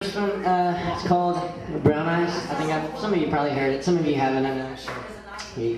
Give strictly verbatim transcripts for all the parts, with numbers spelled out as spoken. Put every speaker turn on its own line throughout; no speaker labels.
This one, uh, it's called Brown Eyes. I think I've, some of you probably heard it, some of you haven't, I know. So, here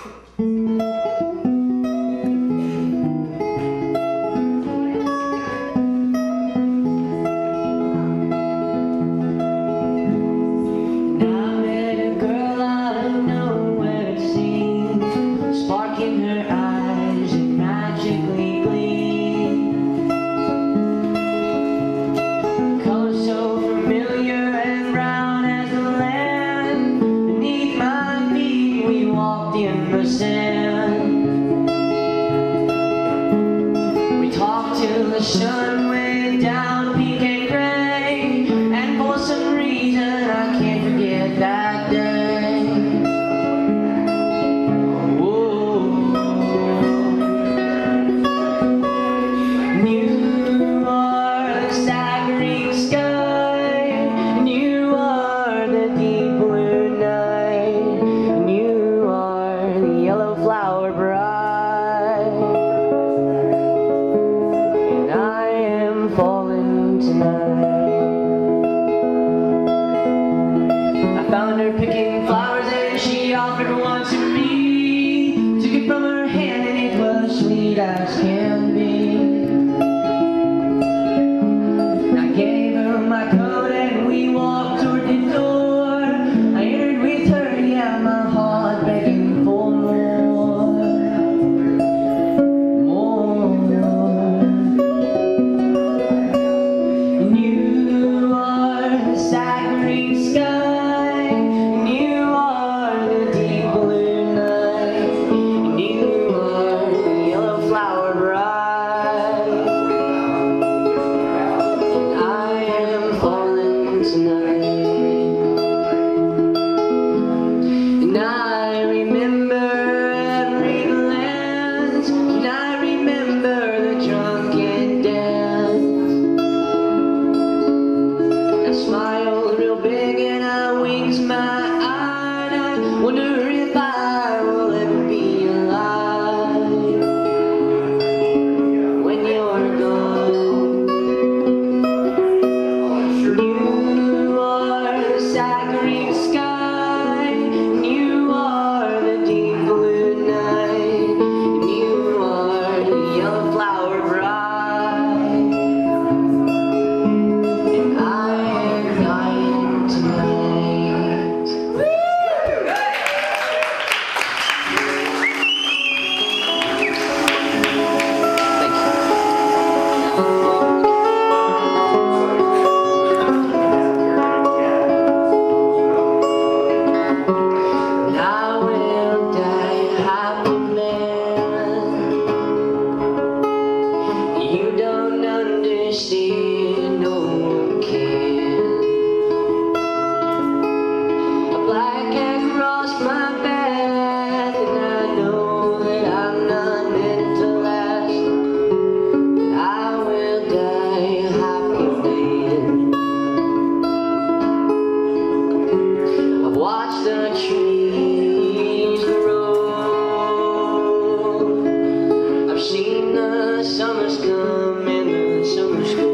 we talked till the sun went down pink and gray, and for some reason I can't forget that day. Whoa. You are the staggering sky, and you are the deep blue night, and you are the yellow flower bride. Found her picking flowers and she offered one to me. Took it from her hand and it was sweet as can be. I gave her my coat and we walked toward the door. I entered with her, yeah, my heart begging for more. More. And you are the staggering sky. Wonder if I will ever be alive when you're gone. You are the staggering sky, and you are the deep blue night, and you are the yellow flower bride, and I am dying tonight. You don't understand, no one can. A black cat crossed my path, and I know that I'm not meant to last. But I will die a happy man. I've watched the trees grow. I've seen the summers come and the summers go.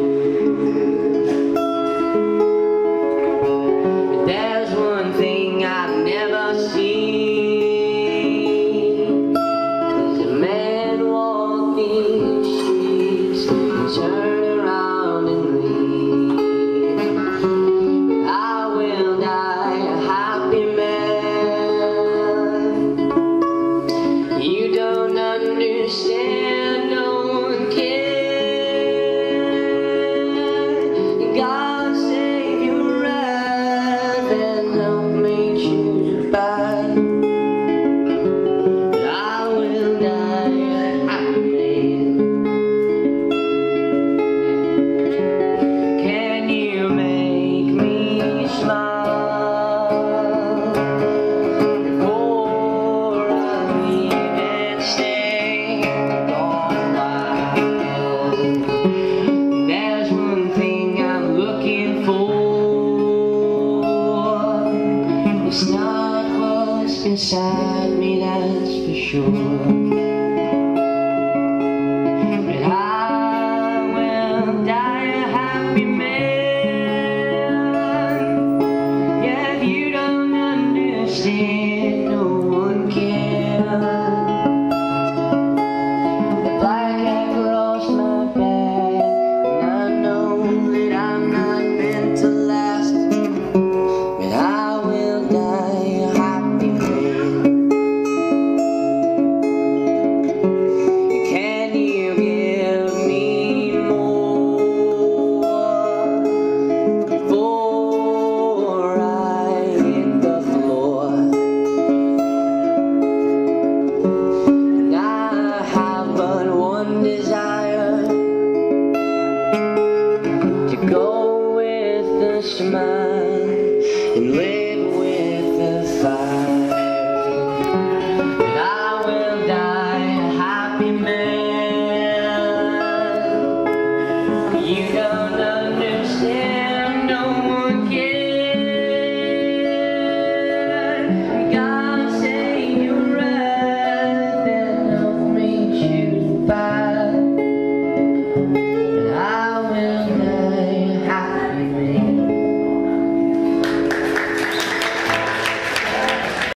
But there's one thing I've never seen. There's a man walk these streets and turn around and leave. But I will die a happy man. You don't understand, no one can. God save your wrath and help me choose a path. But I will die a happy man. Can you make me smile before I leave and stay all while? There's one thing I'm looking for. It's not what's inside me, that's for sure. But I will die a happy man. smile and live.